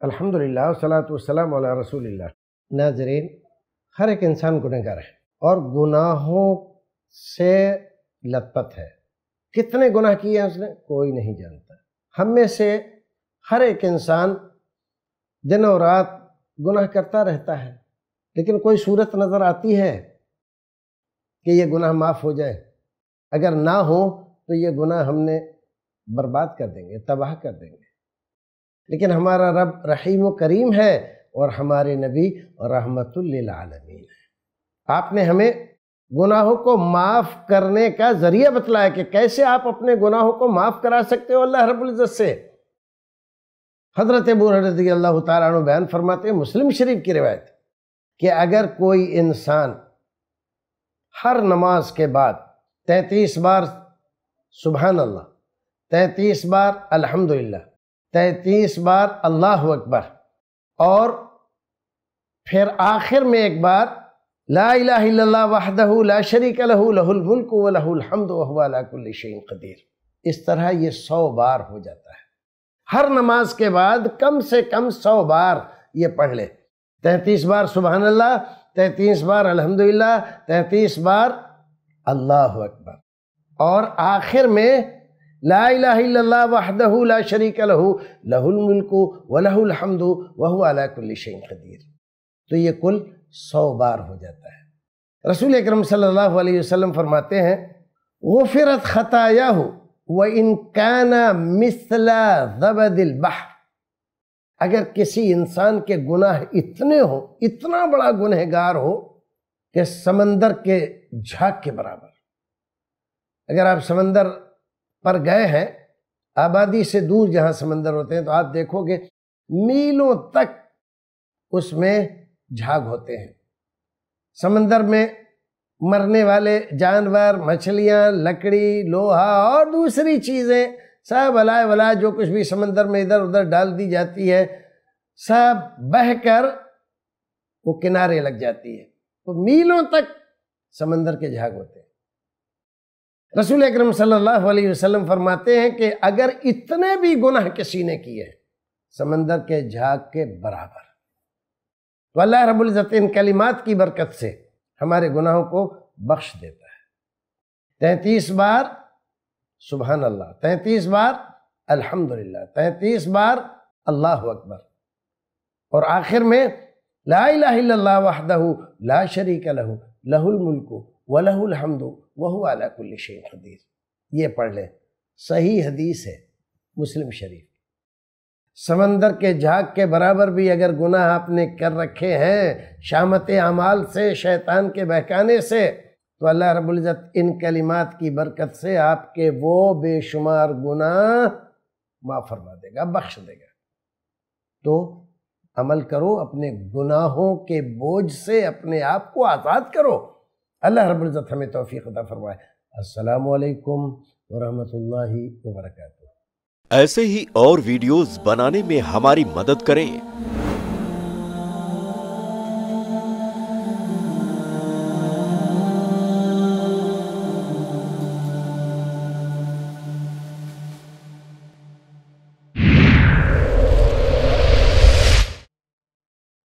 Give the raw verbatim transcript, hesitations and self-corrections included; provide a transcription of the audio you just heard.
الحمدللہ والصلاۃ والسلام علی رسول اللہ۔ ناظرین، ہر ایک انسان گنہگار ہے اور گناہوں سے لت پت ہے۔ کتنے گناہ کیے ہیں اس نے کوئی نہیں جانتا۔ ہم میں سے ہر ایک انسان دن اور رات گناہ کرتا رہتا ہے، لیکن کوئی صورت نظر آتی ہے کہ یہ گناہ معاف ہو جائے؟ اگر نہ ہو تو یہ گناہ ہم نے برباد کر دیں گے، تباہ کر دیں گے۔ لیکن ہمارا رب رحیم و کریم ہے اور ہمارے نبی رحمت للعالمین ہے۔ آپ نے ہمیں گناہوں کو معاف کرنے کا ذریعہ بتلایا کہ کیسے آپ اپنے گناہوں کو معاف کرا سکتے ہو اللہ رب العزت سے۔ حضرت ابو ہریرہ رضی اللہ تعالیٰ عنہ بیان فرماتے ہیں، مسلم شریف کی روایت، کہ اگر کوئی انسان ہر نماز کے بعد تینتیس بار سبحان اللہ، تینتیس بار الحمدللہ، تینتیس بار اللہ اکبر، اور پھر آخر میں ایک بار لا الہ الا اللہ وحدہ لا شریک لہ لہ الملک ولہ الحمد وہو علی کل شیء قدیر، اس طرح یہ سو بار ہو جاتا ہے۔ ہر نماز کے بعد کم سے کم سو بار یہ پڑھ لے، تینتیس بار سبحان اللہ، تینتیس بار الحمدللہ، تینتیس بار اللہ اکبر، اور آخر میں لا الہ الا اللہ وحدہ لا شریک لہ لہ الملک ولہ الحمد وہو علی کل شیء قدیر، تو یہ کل سو بار ہو جاتا ہے۔ رسول اکرم صلی اللہ علیہ وسلم فرماتے ہیں، غفرت خطایاہ وَإِن كَانَ مِثْلَ زَبَدِ الْبَحْرِ، اگر کسی انسان کے گناہ اتنے ہوں، اتنا بڑا گنہگار ہو کہ سمندر کے جھاگ کے برابر۔ اگر آپ سمندر پر گئے ہیں، آبادی سے دور جہاں سمندر ہوتے ہیں، تو آپ دیکھو گے میلوں تک اس میں جھاگ ہوتے ہیں۔ سمندر میں مرنے والے جانور، مچھلیاں، لکڑی، لوہا اور دوسری چیزیں سب الائے ولائے جو کچھ بھی سمندر میں ادھر ادھر ڈال دی جاتی ہے، سب بہہ کر وہ کنارے لگ جاتی ہے، تو میلوں تک سمندر کے جھاگ ہوتے ہیں۔ رسول اکرم صلی اللہ علیہ وسلم فرماتے ہیں کہ اگر اتنے بھی گناہ کسی نے کیے سمندر کے جھاگ کے برابر، تو اللہ رب العزت ان کلمات کی برکت سے ہمارے گناہوں کو بخش دیتا ہے۔ تینتیس بار سبحان اللہ، تینتیس بار الحمدللہ، تینتیس بار اللہ اکبر، اور آخر میں لا الہ الا اللہ وحدہ لا شریک لہ لہ الملک ولہ الحمد وہو علی کل شیء قدیر، یہ پڑھ لیں۔ صحیح حدیث ہے مسلم شریف۔ سمندر کے جھاگ کے برابر بھی اگر گناہ آپ نے کر رکھے ہیں شامت اعمال سے، شیطان کے بہکانے سے، تو اللہ رب العزت ان کلمات کی برکت سے آپ کے وہ بے شمار گناہ معاف فرما دے گا، بخش دے گا۔ تو عمل کرو، اپنے گناہوں کے بوجھ سے اپنے آپ کو آزاد کرو۔ اللہ رب العزت ہمیں توفیق عطا فرمائے۔ السلام علیکم ورحمۃ اللہ وبرکاتہ۔ ایسے ہی اور ویڈیوز بنانے میں ہماری مدد کریں۔